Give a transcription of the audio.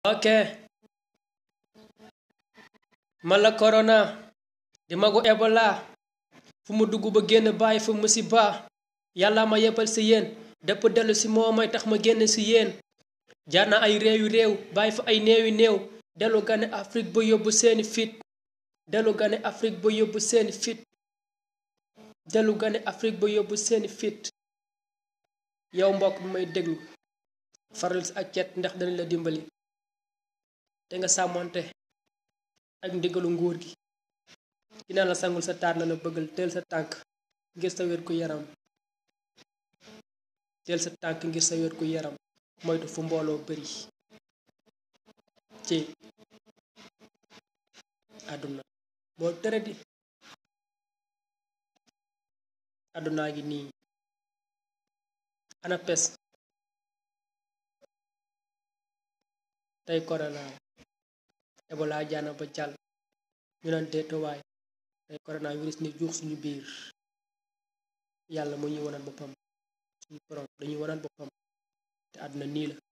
ok man la corona di magu ebola fu mu dugg ba génn bàyyi fa musiba yàlla ma yebal si yéen dëpp dellu si moo may tax ma génn si yéen jaar na ay réew bàyyi fa ay néew dellu gane Afrique ba yóbbu seeni fit dellu gane Afrique ba yóbbu seeni fit dellu gane Afrique ba yóbbu seeni fit yow mbokk bi may déglu faral si ak cet ndax dana la dimbali te nga sàmmonte ak ndigalu nguur gi dina la sangul sa taat na la bëggal teel sa tànk ngir sa wér gu yaram teel sa tànk ngir sa wér gu yaram moytu fu mbooloo bari ci àdduna boo tere di àddunaa ngi nii ana pes tey corona ebola jaana ba jàll ñu naan deetowaay tey coronavirus ni juux suñu biir yàlla mu ñuy wanal boppam suñu borom dañuy wanal boppam te àdduna nii la